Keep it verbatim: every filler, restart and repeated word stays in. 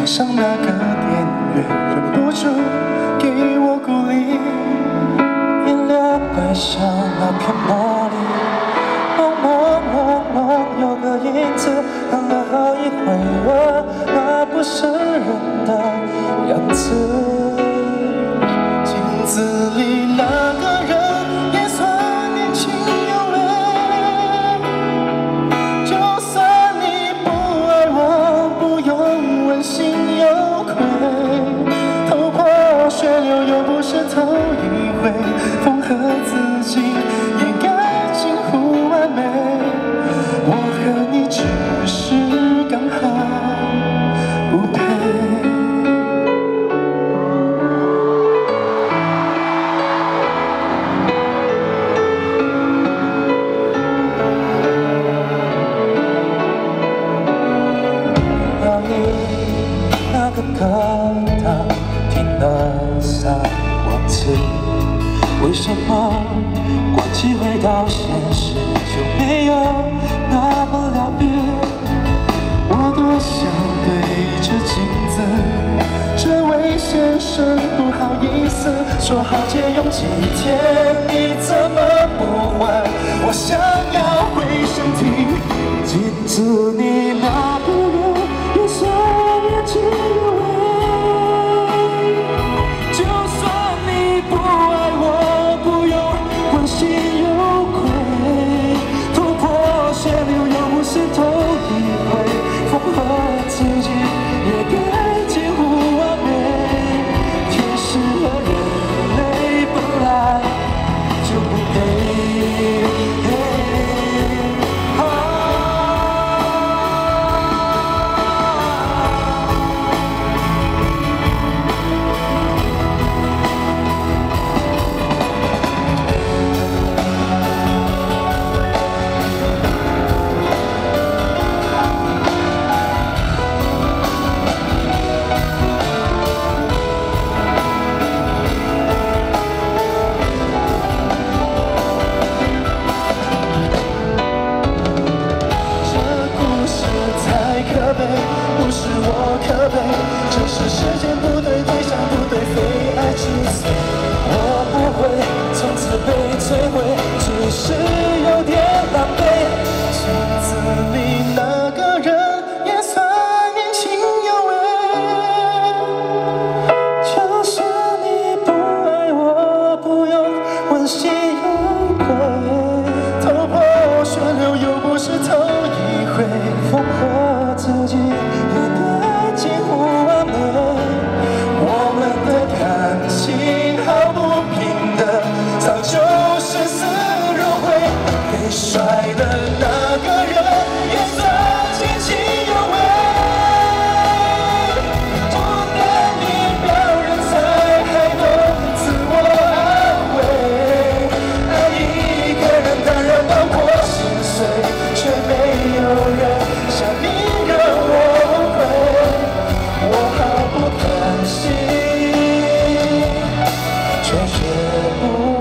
上那个电源，忍不住给我鼓励。颜料摆上那片玻璃，朦朦胧胧有个影子，看了好一会儿，那不是人的样子。镜子里那个人也算年轻有为，就算你不爱我，不用问心有愧。头破血流又不是头一回，缝合自己也该近乎完美。我和你只是刚好不配。那个歌它听了才忘记，为什么关机回到现实就没有那么疗愈？我多想对着镜子，这位先生不好意思，说好借用几天，你怎么不还？我想要回声听，镜子里那个人也算年轻有为，就算你不爱我，不用问心有愧。头破血流又不是头一回，缝合自己也该近乎完美。天使和人类本来就不配。不是我可悲，只是时间不对，对象不对，非爱即碎。我不会从此被摧毁，只是有点狼狈。镜子里那个人也算年轻有为，就算你不爱我，不用问心有愧。头破血流又不是头一回，缝合自己也该近乎完美。我们的感情毫不平等，早就是死如灰。被甩的那个人也算年轻有为，不等你表人才还懂自我安慰。爱一个人当然包括心碎，却没有人像你让我会，我好不甘心，却学不